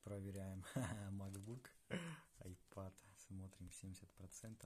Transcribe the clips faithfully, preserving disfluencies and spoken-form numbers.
Проверяем. MacBook, iPad. Смотрим семьдесят процентов.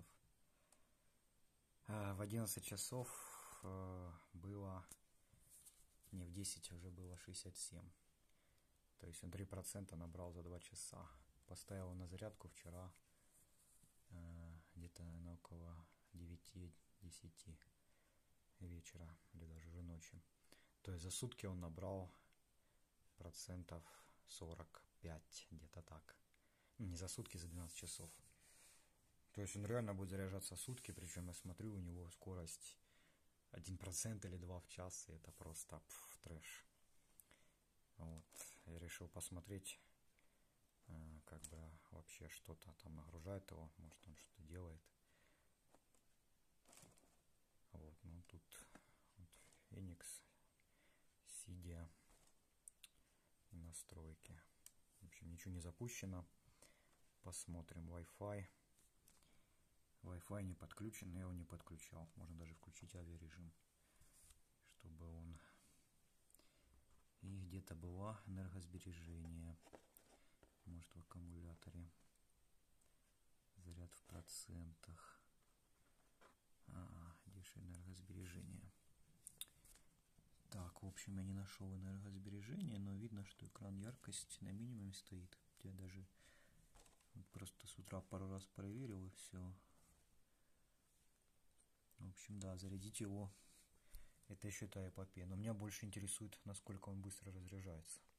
В одиннадцать часов было, не в десять уже было шестьдесят семь. То есть он три процента набрал за два часа. Поставил на зарядку вчера где-то на около девяти-десяти вечера или даже уже ночи. То есть за сутки он набрал процентов сорок пять, где-то так. Не за сутки, за двенадцать часов. То есть он реально будет заряжаться сутки, причем я смотрю, у него скорость один процент или два в час, и это просто пф, трэш. Вот, я решил посмотреть, как бы вообще что-то там нагружает его, может он что-то делает. Вот, ну тут вот, Phoenix, Cydia, настройки. В общем, ничего не запущено. Посмотрим. Wi-Fi. Wi-Fi не подключен, я его не подключал. Можно даже включить авиарежим, чтобы он... И где-то было энергосбережение. Может, в аккумуляторе. Заряд в процентах. А, где же энергосбережение? Так, в общем, я не нашел энергосбережение, но видно, что экран яркость на минимуме стоит. Я даже вот просто с утра пару раз проверил, и все. В общем, да, зарядить его, это еще та эпопея. Но меня больше интересует, насколько он быстро разряжается.